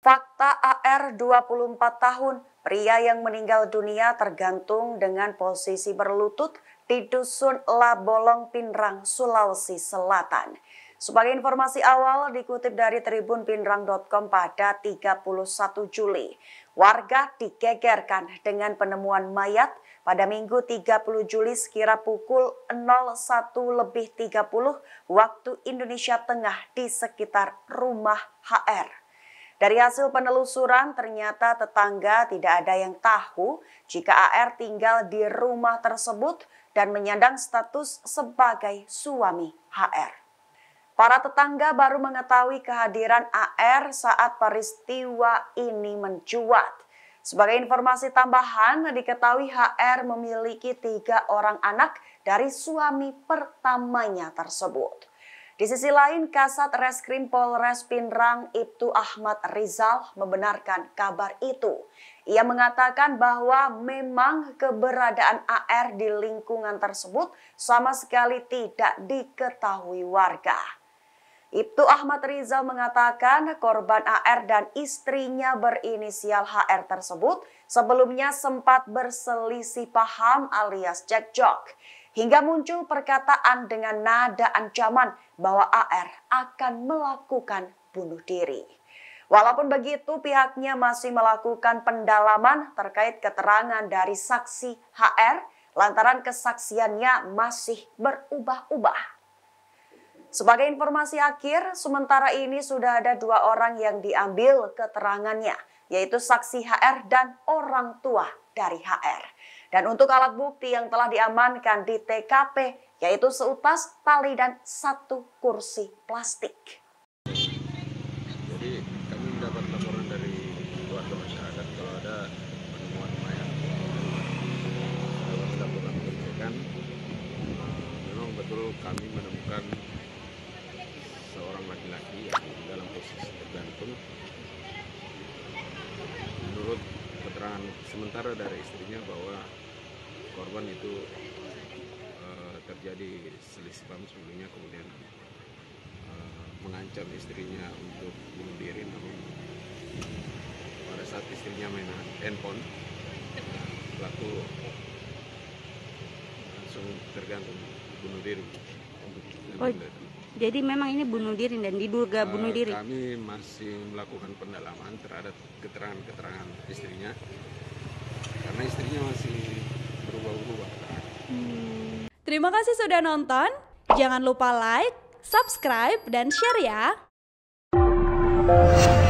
Fakta AR 24 tahun, pria yang meninggal dunia tergantung dengan posisi berlutut di Dusun Labolong, Pinrang, Sulawesi Selatan. Sebagai informasi awal dikutip dari tribunpinrang.com pada 31 Juli, warga digegerkan dengan penemuan mayat pada Minggu 30 Juli sekira pukul 01.30 waktu Indonesia Tengah di sekitar rumah HR. Dari hasil penelusuran, ternyata tetangga tidak ada yang tahu jika AR tinggal di rumah tersebut dan menyandang status sebagai suami HR. Para tetangga baru mengetahui kehadiran AR saat peristiwa ini mencuat. Sebagai informasi tambahan, diketahui HR memiliki 3 orang anak dari suami pertamanya tersebut. Di sisi lain, Kasat Reskrim Polres Pinrang Ibtu Ahmad Rizal membenarkan kabar itu. Ia mengatakan bahwa memang keberadaan AR di lingkungan tersebut sama sekali tidak diketahui warga. Ibtu Ahmad Rizal mengatakan korban AR dan istrinya berinisial HR tersebut sebelumnya sempat berselisih paham alias cekcok. Hingga muncul perkataan dengan nada ancaman bahwa AR akan melakukan bunuh diri. Walaupun begitu, pihaknya masih melakukan pendalaman terkait keterangan dari saksi HR lantaran kesaksiannya masih berubah-ubah. Sebagai informasi akhir, sementara ini sudah ada 2 orang yang diambil keterangannya, yaitu saksi HR dan orang tua dari HR. Dan untuk alat bukti yang telah diamankan di TKP, yaitu seutas tali dan 1 kursi plastik. Jadi kami mendapat laporan dari keluarga masyarakat kalau ada penemuan mayat. Dapat dilakukan pengecekan, memang betul kami menemukan seorang laki-laki yang dalam posisi tergantung. Menurut keterangan sementara dari istrinya bahwa korban itu terjadi selisih paham sebelumnya, kemudian mengancam istrinya untuk bunuh diri, namun pada saat istrinya main handphone, pelaku langsung tergantung bunuh diri. Jadi memang ini bunuh diri dan diduga bunuh diri? Kami masih melakukan pendalaman terhadap keterangan-keterangan istrinya, karena istrinya masih berubah-ubah. Terima kasih sudah nonton. Jangan lupa like, subscribe, dan share ya.